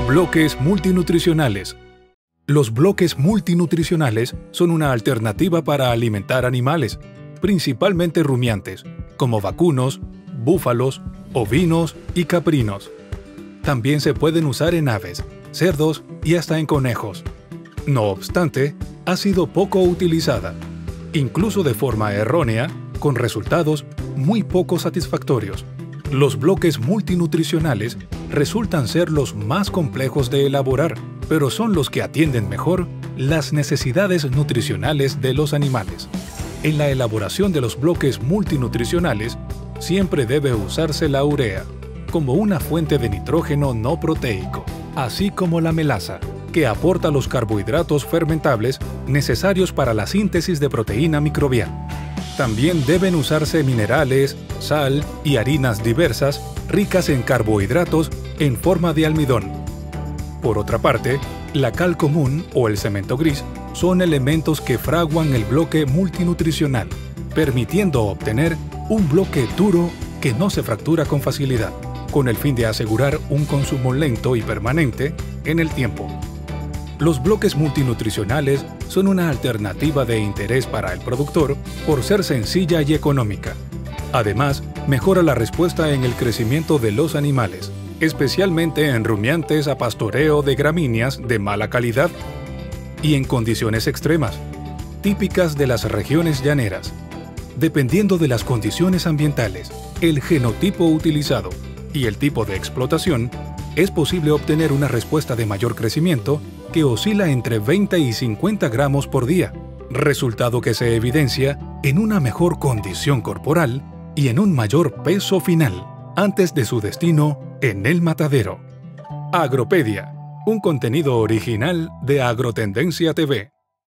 Bloques multinutricionales. Los bloques multinutricionales son una alternativa para alimentar animales, principalmente rumiantes, como vacunos, búfalos, ovinos y caprinos. También se pueden usar en aves, cerdos y hasta en conejos. No obstante, ha sido poco utilizada, incluso de forma errónea, con resultados muy poco satisfactorios. Los bloques multinutricionales resultan ser los más complejos de elaborar, pero son los que atienden mejor las necesidades nutricionales de los animales. En la elaboración de los bloques multinutricionales, siempre debe usarse la urea, como una fuente de nitrógeno no proteico, así como la melaza, que aporta los carbohidratos fermentables necesarios para la síntesis de proteína microbiana. También deben usarse minerales, sal y harinas diversas ricas en carbohidratos en forma de almidón. Por otra parte, la cal común o el cemento gris son elementos que fraguan el bloque multinutricional, permitiendo obtener un bloque duro que no se fractura con facilidad, con el fin de asegurar un consumo lento y permanente en el tiempo. Los bloques multinutricionales son una alternativa de interés para el productor por ser sencilla y económica. Además, mejora la respuesta en el crecimiento de los animales, especialmente en rumiantes a pastoreo de gramíneas de mala calidad y en condiciones extremas, típicas de las regiones llaneras. Dependiendo de las condiciones ambientales, el genotipo utilizado y el tipo de explotación, es posible obtener una respuesta de mayor crecimiento que oscila entre 20 y 50 gramos por día, resultado que se evidencia en una mejor condición corporal y en un mayor peso final antes de su destino en el matadero. Agropedia, un contenido original de Agrotendencia TV.